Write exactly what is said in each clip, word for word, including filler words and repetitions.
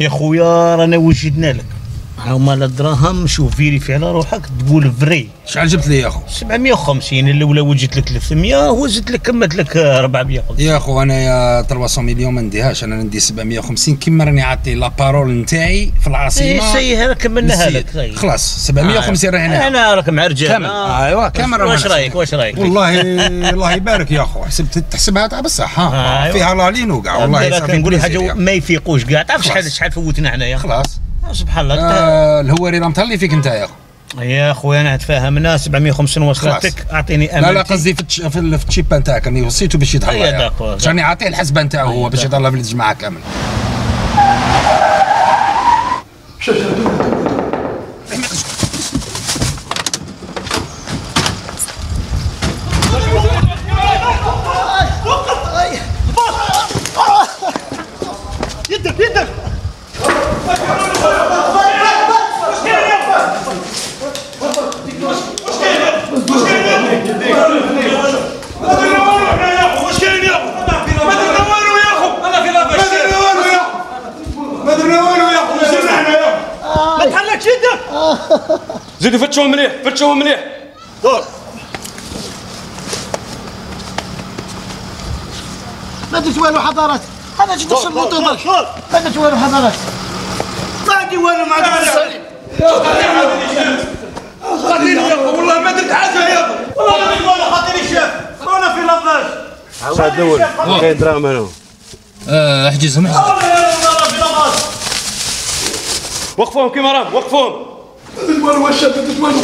يا خويا رانا وجدنا لك هما الدراهم. شوف فيريفي على روحك تقول فري. شحال جبت لي يا خو؟ سبعمية وخمسين. الاولى وجدت لك ثلاثمية وزدت لك كملت لك أربعمية وخمسين. يا خو انا يا ثلاثمية مليون ما نديهاش، انا ندي سبعمية وخمسين كيما راني عاطي لا بارول نتاعي في العاصمه. اي سي كملناها لك خلاص سبعمية وخمسين رهنا. انا راك مع رجال كامل. آه. ايوا كامل. واش رايك واش رايك؟ والله الله يبارك يا خو، حسبت تحسبها تاع بصح ها. آه. فيها لالين وكاع والله. نقول حاجه ما يفيقوش كاع. تعرف شحال شحال فوتنا حنايا. خلاص سبحان الله. آه الهواري راه مطلي فيك انت يا خو. يا خويا انا تفاهمنا. سبعمية وخمسين وصلتك اعطيني امل. لا لا قصدي في في التشيبه نتاعك راني وصيته باش يتهلا. راني عاطيه الحسبه نتاعو هو باش يتهلا في الجماعه كامل. يدك يدك زيدوا فتشوهم مليح فتشوهم مليح. دور ما درت والو حضرات. انا جيت نوصل الموطور ما درت والو حضرات. ما عندي والو ما عندي خليني يا اخو والله ما درت حاجه يا اخو والله ما درت والو. خاطري الشاف وانا في لافاج. عاود دول كاين دراهم هنا. اه احجزهم وقفوهم كيما راهم وقفوهم. ما درت والو واش ما درت والو.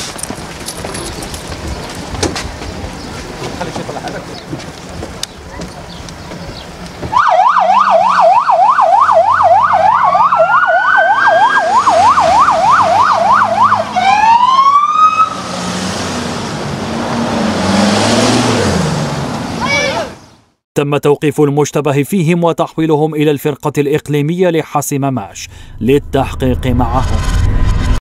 تم توقيف المشتبه فيهم وتحويلهم إلى الفرقة الإقليمية لحاسم ماش للتحقيق معهم.